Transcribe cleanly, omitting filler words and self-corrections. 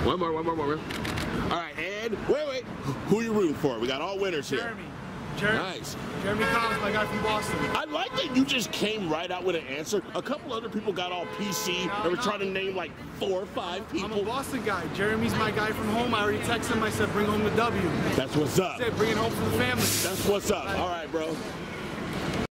One more. All right, and wait. Who you rooting for? We got all winners here. Jeremy. Nice. Jeremy Collins, my guy from Boston. I like that you just came right out with an answer. A couple other people got all PC. They were trying to name like 4 or 5 people. I'm a Boston guy. Jeremy's my guy from home. I already texted him. I said, bring home the W. That's what's up. I said, bring it home for the family. That's what's up. All right, bro.